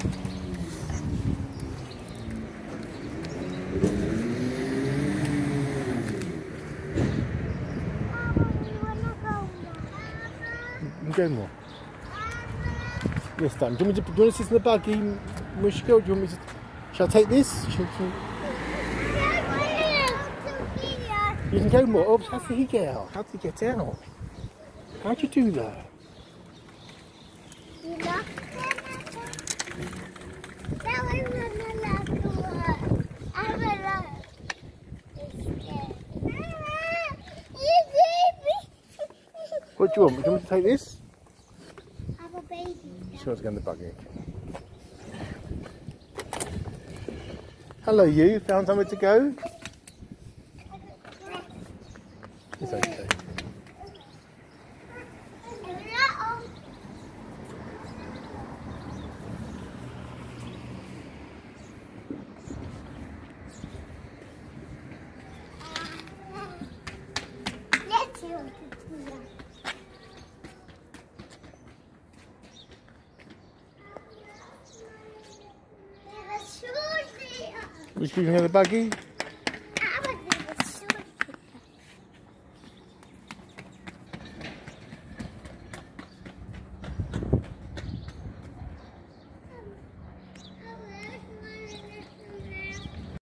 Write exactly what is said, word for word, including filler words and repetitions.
You can go more. Yes, Dan. Do you want me to, do you want to sit in the buggy, Mushka, or do you want me to... Shall I take this? Shall, shall... You can go more. Oh, how did he get out? How did he get out? How'd you do that? What do you want? Do you want me to take this? I have a baby. She wants to go in the buggy. Hello, you. Found somewhere to go? It's okay. Which you can have the buggy?